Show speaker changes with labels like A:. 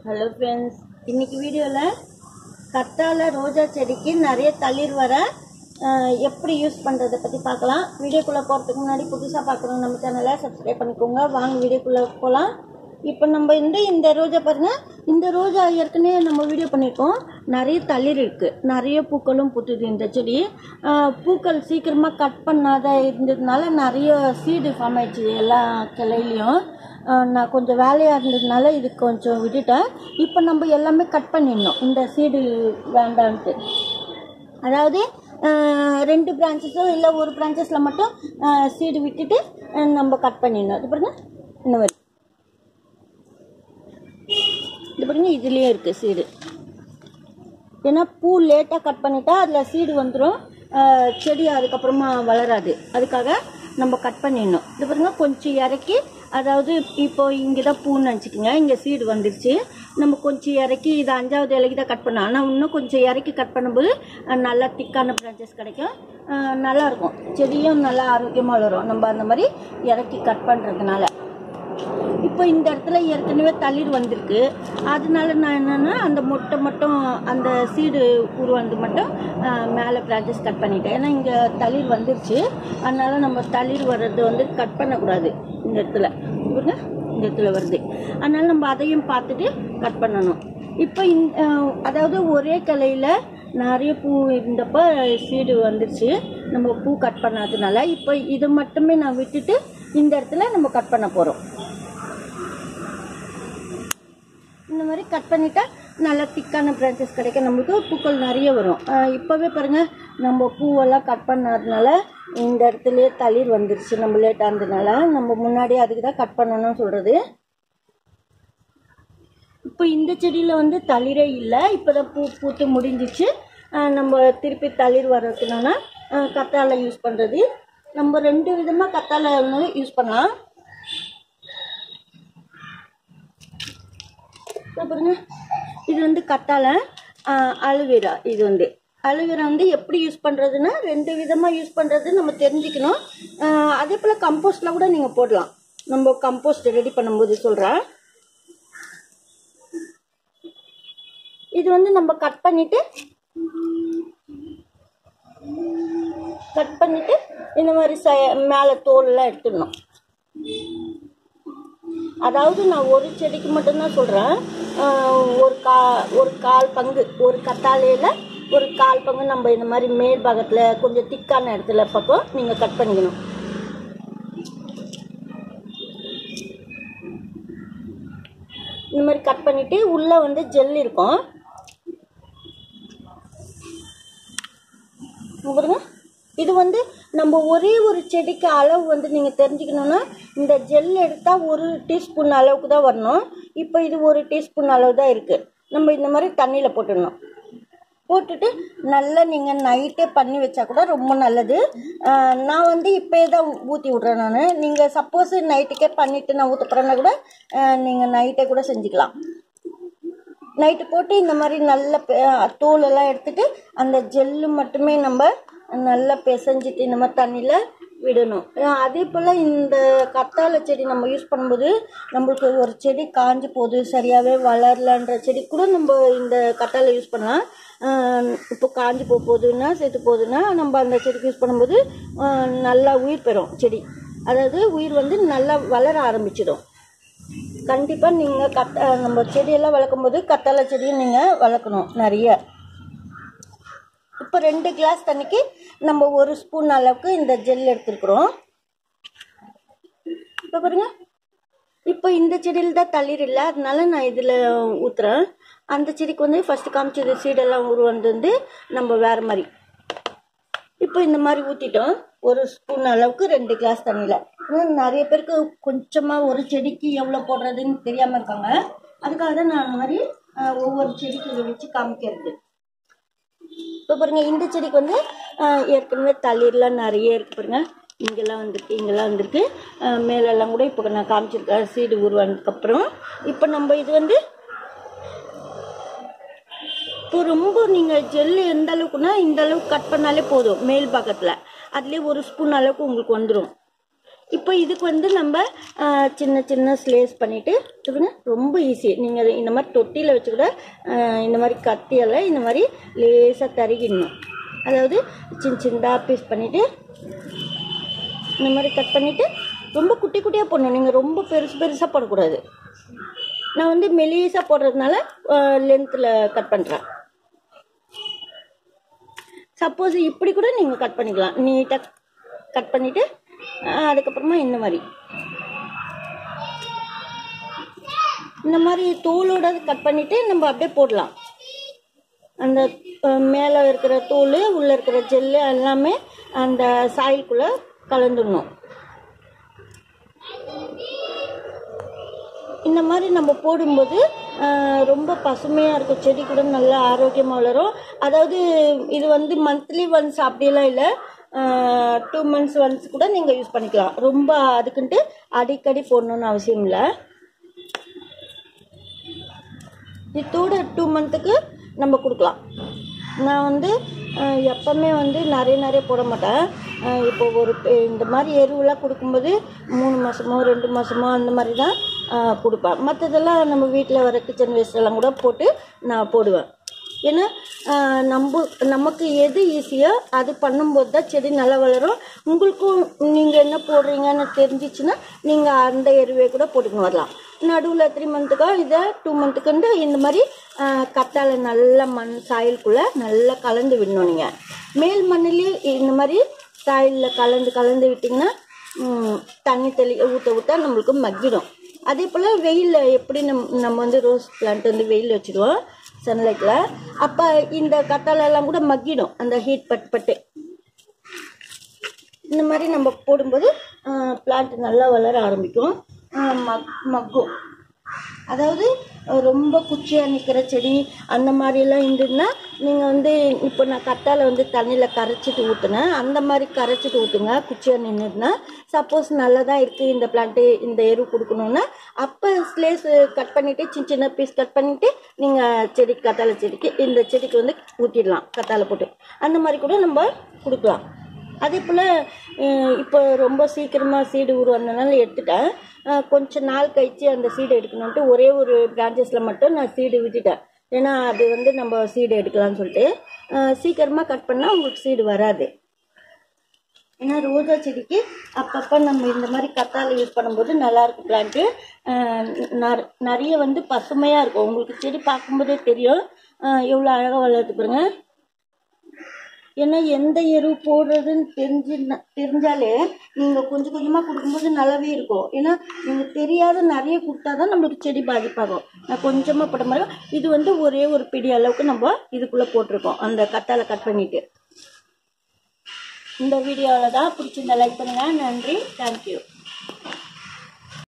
A: Hello friends, இன்னைக்கு வீடியோவில் கத்தாழை ரோஜா செடிக்கு நிறைய தளிர் வர எப்படி யூஸ் பண்ணுறதை பற்றி பார்க்கலாம். வீடியோக்குள்ளே போகிறதுக்கு முன்னாடி புதுசாக பார்க்குறோம் நம்ம சேனலை சப்ஸ்கிரைப் பண்ணிக்கோங்க. வாங்க வீடியோக்குள்ளே போகலாம். இப்போ நம்ம இந்த ரோஜா பாருங்கள், இந்த ரோஜா ஏற்கனவே நம்ம வீடியோ பண்ணியிருக்கோம். நிறைய தளிர் இருக்குது, நிறைய பூக்களும் பூத்துது. இந்த செடி பூக்கள் சீக்கிரமாக கட் பண்ணாத இருந்ததுனால நிறைய சீடு ஃபார்ம் ஆயிடுச்சு எல்லா கிளையிலையும். நான் கொஞ்சம் வேலையாக இருந்ததுனால இது கொஞ்சம் விட்டுட்டேன். இப்போ நம்ம எல்லாமே கட் பண்ணிடணும், இந்த சீடு வேண்டான்ட்டு. அதாவது 2 பிரான்ச்சஸோ இல்லை ஒரு பிரான்ச்சஸில் மட்டும் சீடு விட்டுட்டு நம்ம கட் பண்ணிடணும். இது பாருங்க, இந்த மாதிரி இது பாருங்க, இதுலேயே இருக்குது சீடு. ஏன்னா பூ லேட்டாக கட் பண்ணிட்டா அதில் சீடு வந்துடும், செடி அதுக்கப்புறமா வளராது. அதுக்காக நம்ம கட் பண்ணிடணும். இது பாருங்க, கொஞ்சம் இறக்கி, அதாவது இப்போ இங்கே தான் பூன்னு நினச்சிக்கோங்க, இங்கே சீடு வந்துடுச்சு. நம்ம கொஞ்சம் இறக்கி இது 5வது இலைக்கு தான் கட் பண்ணோம். ஆனால் இன்னும் கொஞ்சம் இறக்கி கட் பண்ணும்போது நல்லா திக்கான பிரான்ச்சஸ் கிடைக்கும், நல்லாயிருக்கும். செடியும் நல்லா ஆரோக்கியமாக வளரும் நம்ம அந்த மாதிரி இறக்கி கட் பண்ணுறதுனால. இப்போ இந்த இடத்துல ஏற்கனவே தளிர் வந்திருக்கு, அதனால நான் என்னென்னா அந்த மொட்டை மட்டும் அந்த சீடு உருவானது மட்டும் மேலே பிரான்ச்சஸ் கட் பண்ணிட்டேன். ஏன்னா இங்கே தளிர் வந்துருச்சு, அதனால நம்ம தளிர் வர்றது கட் பண்ணக்கூடாது. இந்த இடத்துல இந்த இடத்துல வருது, அதனால நம்ம அதையும் பார்த்துட்டு கட் பண்ணணும். இப்போ அதாவது ஒரே கிளையில் நிறைய பூ இருந்தப்போ சீடு வந்துருச்சு, நம்ம பூ கட் பண்ணாததுனால. இப்போ இது மட்டுமே நான் விட்டுட்டு இந்த இடத்துல நம்ம கட் பண்ண போகிறோம். இந்த மாதிரி கட் பண்ணிட்டா நல்லா திக்கான பிரான்ச்சஸ் கிடைக்கும், நம்மளுக்கு பூக்கள் நிறைய வரும். இப்போவே பாருங்கள், நம்ம பூவெல்லாம் கட் பண்ணாததுனால இந்த இடத்துலையே தளிர் வந்துருச்சு. நம்ம லேட்டாக இருந்ததுனால நம்ம முன்னாடியே அதுக்கு தான் கட் பண்ணணும்னு சொல்கிறது. இப்போ இந்த செடியில் தளிரே இல்லை, இப்போ தான் பூ பூத்து முடிஞ்சிச்சு. நம்ம திருப்பி தளிர் வர்றதுனா கத்தாழை யூஸ் பண்ணுறது. நம்ம 2 விதமாக கத்தாழை யூஸ் பண்ணலாம். பாருங்க, இது கத்தாழை, அலோவேரா. இது அலோவேரா எப்படி யூஸ் பண்ணுறதுன்னா 2 விதமாக யூஸ் பண்ணுறது நம்ம தெரிஞ்சுக்கணும். அதே போல் கம்போஸ்டில் கூட நீங்கள் போடலாம். நம்ம கம்போஸ்ட் ரெடி பண்ணும்போது சொல்கிறேன். இது நம்ம கட் பண்ணிவிட்டு இந்த மாதிரி மேலே தோலெல்லாம் எடுத்துடணும். அதாவது நான் ஒரு செடிக்கு மட்டும்தான் சொல்கிறேன். ஒரு கால் பங்கு, ஒரு கத்தாழையில் ஒரு கால் பங்கு நம்ம இந்த மாதிரி மேல் பாகத்தில் கொஞ்சம் திக்கான இடத்துல பக்கம் நீங்கள் கட் பண்ணிக்கணும். இந்த மாதிரி கட் பண்ணிவிட்டு உள்ளே ஜெல் இருக்கும் பாருங்க. இது நம்ம ஒரே ஒரு செடிக்கு அளவு நீங்கள் தெரிஞ்சுக்கணுன்னா இந்த ஜெல் எடுத்தால் 1 டீஸ்பூன் அளவுக்கு தான் வரணும். இப்போ இது 1 டீஸ்பூன் அளவு தான் இருக்குது. நம்ம இந்த மாதிரி தண்ணியில் போட்டுடணும். போட்டுட்டு நல்லா நீங்கள் நைட்டே பண்ணி வச்சா கூட ரொம்ப நல்லது. நான் இப்போயே தான் ஊற்றி விட்றேன். நீங்கள் சப்போஸ் நைட்டுக்கே பண்ணிவிட்டு நான் ஊற்ற போகிறேன்னா கூட நீங்கள் நைட்டே கூட செஞ்சுக்கலாம். நைட்டு போட்டு இந்த மாதிரி நல்ல தோலெல்லாம் எடுத்துகிட்டு அந்த ஜெல்லு மட்டுமே நம்ம நல்லா பிசைஞ்சிட்டு இந்த மாதிரி தண்ணியில் விடணும். அதே போல் இந்த கத்தாழை செடி நம்ம யூஸ் பண்ணும்போது நம்மளுக்கு ஒரு செடி காஞ்சி போகுது, சரியாகவே வளரலன்ற செடி கூட நம்ம இந்த கத்தாழை யூஸ் பண்ணலாம். இப்போ காஞ்சி போகுதுன்னா செத்து போகுதுன்னா நம்ம அந்த செடிக்கு யூஸ் பண்ணும்போது நல்லா உயிர் பெறும் செடி. அதாவது உயிர் நல்லா வளர ஆரம்பிச்சிடும். கண்டிப்பாக நீங்கள் நம்ம செடியெல்லாம் வளர்க்கும் போது கத்தாழை செடியும் நீங்கள் வளர்க்கணும் நிறைய. இப்போ 2 கிளாஸ் தண்ணிக்கு நம்ம 1 ஸ்பூன் அளவுக்கு இந்த ஜெல் எடுத்துருக்குறோம். இப்போ பாருங்க, இப்போ இந்த செடியில் தான் தளிர் இல்லை, அதனால நான் இதில் ஊற்றுறேன். அந்த செடிக்கு ஃபஸ்ட்டு காமிச்சது சீடெல்லாம் உருவாந்து நம்ம வேறு மாதிரி. இப்போ இந்த மாதிரி ஊற்றிட்டோம். 1 ஸ்பூன் அளவுக்கு 2 கிளாஸ் தண்ணியில். நிறைய பேருக்கு கொஞ்சமாக ஒரு செடிக்கு எவ்வளோ போடுறதுன்னு தெரியாமல் இருக்காங்க. அதுக்காக தான் நான் அந்த மாதிரி ஒவ்வொரு செடிக்கு வச்சு காமிக்கிறது. இப்போ பாருங்கள், இந்த செடிக்கு ஏற்கனவே தளிர்லாம் நிறைய இருக்குது பாருங்கள். இங்கெல்லாம் வந்திருக்கு, மேலெல்லாம் கூட இப்போ நான் காமிச்சிருக்கேன் சீடு உருவானதுக்கப்புறம். இப்போ நம்ம இது இப்போ ரொம்ப நீங்கள் ஜெல்லு எந்த அளவுக்குன்னா இந்த அளவுக்கு கட் பண்ணாலே போதும். மேல் பக்கத்தில் அதுலேயே 1 ஸ்பூன் அளவுக்கு உங்களுக்கு வந்துடும். இப்போ இதுக்கு வந்து நம்ம சின்ன சின்ன ஸ்லேஸ் பண்ணிவிட்டு ரொம்ப ஈஸி. நீங்கள் இந்த மாதிரி தொட்டியில் வச்சு கூட இந்த மாதிரி கத்தியால் இந்த மாதிரி லேசாக தருகிடணும். அதாவது சின்ன சின்னதாக பீஸ் பண்ணிவிட்டு இந்த மாதிரி கட் பண்ணிவிட்டு ரொம்ப குட்டி குட்டியாக போடணும். நீங்கள் ரொம்ப பெருசாக போடக்கூடாது. நான் வந்து மெலிசாக போடுறதுனால லென்த்தில் கட் பண்ணுறேன். சப்போஸ் இப்படி கூட நீங்கள் கட் பண்ணிக்கலாம். நீட்டாக கட் பண்ணிவிட்டு அதுக்கப்புறமா இந்த மாதிரி தோலோட கட் பண்ணிவிட்டு நம்ம அப்படியே போடலாம். அந்த மேலே இருக்கிற தோல் உள்ளே இருக்கிற ஜெல்லு எல்லாமே அந்த சாயிலுக்குள்ளே கலந்துடணும். இந்த மாதிரி நம்ம போடும்போது ரொம்ப பசுமையாக இருக்கும். செடி கூட நல்லா ஆரோக்கியமாக வளரும். அதாவது இது வந்து மந்த்லி ஒன்ஸ் அப்படியெல்லாம் இல்லை, 2 months ஒன்ஸ் கூட நீங்கள் யூஸ் பண்ணிக்கலாம். ரொம்ப அதுக்குன்ட்டு அடிக்கடி போடணுன்னு அவசியம் இல்லை. இதோட 2 monthsக்கு நம்ம கொடுக்கலாம். நான் வந்து எப்பவுமே வந்து நிறைய போட மாட்டேன். இப்போ இந்த மாதிரி எருவெலாம் கொடுக்கும்போது 3 மாதமோ 2 மாதமோ அந்த மாதிரி தான் கொடுப்பேன். மற்றதெல்லாம் நம்ம வீட்டில் வர கிச்சன் வேஸ்டெல்லாம் கூட போட்டு நான் போடுவேன். ஏன்னா நமக்கு எது ஈஸியோ அது பண்ணும்போது தான் செடி நல்லா வளரும். உங்களுக்கும் நீங்கள் என்ன போடுறீங்கன்னு தெரிஞ்சிச்சுன்னா நீங்கள் அந்த எருவே கூட போட்டுக்கணும் வரலாம். நடுவில் 3 monthsக்கோ இதை 2 monthsக்குண்டு இந்த மாதிரி கத்தாழை நல்லா மண் சாயிலுக்குள்ளே நல்லா கலந்து விடணும். நீங்கள் மேல் மண்ணிலே இந்த மாதிரி சாயிலில் கலந்து விட்டிங்கன்னா தண்ணி ஊற்ற நம்மளுக்கு மக்கிடும். அதே போல் வெயிலில் எப்படி நம்ம வந்து ரோஸ் பிளான்ட் வந்து வெயில் வச்சுடுவோம் சன்லைட்டில், அப்போ இந்த கத்தாழெல்லாம் கூட மக்கிடும் அந்த ஹீட் பட்டு. இந்த மாதிரி நம்ம போடும்போது பிளான்ட் நல்லா வளர ஆரம்பிக்கும், மக்கும். அதாவது ரொம்ப குச்சியாக நிற்கிற செடி அந்த மாதிரிலாம் இருந்ததுன்னா நீங்கள் வந்து இப்போ நான் கத்தாழை வந்து தண்ணியில் கரைச்சிட்டு ஊற்றுனேன், அந்த மாதிரி கரைச்சிட்டு ஊற்றுங்க. குச்சியாக நின்றுதுன்னா சப்போஸ் நல்லா தான் இருக்குது இந்த பிளான்ட்டு, இந்த எரு கொடுக்கணுன்னா அப்போ ஸ்லேஸ் கட் பண்ணிவிட்டு சின்ன பீஸ் கட் பண்ணிவிட்டு நீங்கள் கத்தாழை செடிக்கு இந்த செடிக்கு வந்து ஊற்றிடலாம். கத்தாழை போட்டு அந்த மாதிரி கூட நம்ம கொடுக்கலாம். அதே போல் இப்போ ரொம்ப சீக்கிரமாக சீடு உருவானதுனால எடுத்துட்டேன். கொஞ்சம் நாள் கழித்து அந்த சீடு எடுக்கணுன்ட்டு ஒரே ஒரு பிரான்ச்சஸில் மட்டும் நான் சீடு விட்டுட்டேன். ஏன்னா அது வந்து நம்ம சீடு எடுக்கலாம்னு சொல்லிட்டு சீக்கிரமாக கட் பண்ணால் உங்களுக்கு சீடு வராது. ஏன்னா ரோஜா செடிக்கு அப்பப்போ நம்ம இந்த மாதிரி கத்தாழை யூஸ் பண்ணும்போது நல்லாயிருக்கும். பிளான்ட்டு நிறைய வந்து பசுமையாக இருக்கும். உங்களுக்கு செடி பார்க்கும்போதே தெரியும் எவ்வளோ அழகாக வளர்த்து பாருங்க. ஏன்னா எந்த எரு போடுறதுன்னு தெரிஞ்சாலே நீங்கள் கொஞ்சம் கொஞ்சமாக கொடுக்கும்போது நல்லாவே இருக்கும். ஏன்னா நீங்கள் தெரியாத நிறைய கொடுத்தா தான் நம்மளுக்கு செடி பாதிப்பாகும். நான் கொஞ்சமாக போட மாதிரி இது வந்து ஒரே ஒரு பிடி அளவுக்கு நம்ம இதுக்குள்ளே போட்டிருக்கோம் அந்த கத்தாழை கட் பண்ணிவிட்டு. இந்த வீடியோவில் தான் பிடிச்சிருந்தா லைக் பண்ணுங்கள். நன்றி, தேங்க்யூ.